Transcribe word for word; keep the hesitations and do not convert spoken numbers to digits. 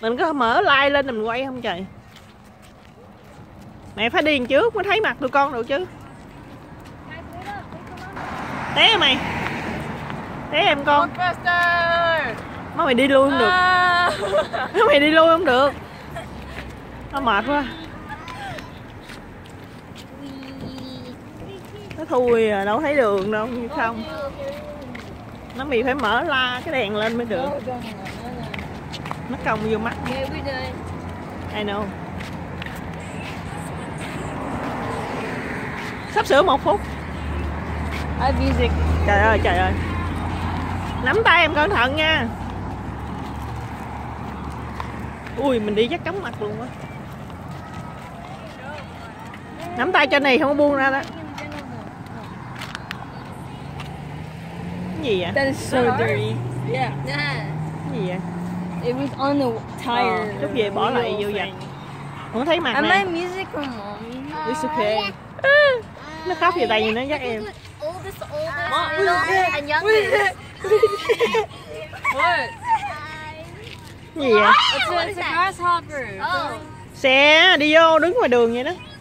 Mình có mở like lên mình quay không trời? Mẹ phải đi trước mới thấy mặt tụi con được chứ. Té mày. Té em con. Má mày đi lui không được. Má mày đi lui không được. Nó mệt quá. Nó thui à, đâu thấy đường đâu như không. Nó mày phải mở la cái đèn lên mới được. Nó cong vô mắt. I know. Sắp sửa một phút. Trời ơi trời ơi. Nắm tay em cẩn thận nha. Ui mình đi chắc chóng mặt luôn á. Nắm tay trên này không có buông ra đó. Cái gì vậy? That is so dirty. Yeah. Cái gì vậy? It was on the tire. Ờ, chút về bỏ lại vô vậy. Không thấy mặt I nè. like music from mommy. It's okay. Nó khóc vậy tại vì nó dắt em. Oldest, oldest, and youngest. What? Cái gì vậy? It's a, it's a grasshopper. Oh. Xe đi vô đứng ngoài đường vậy đó.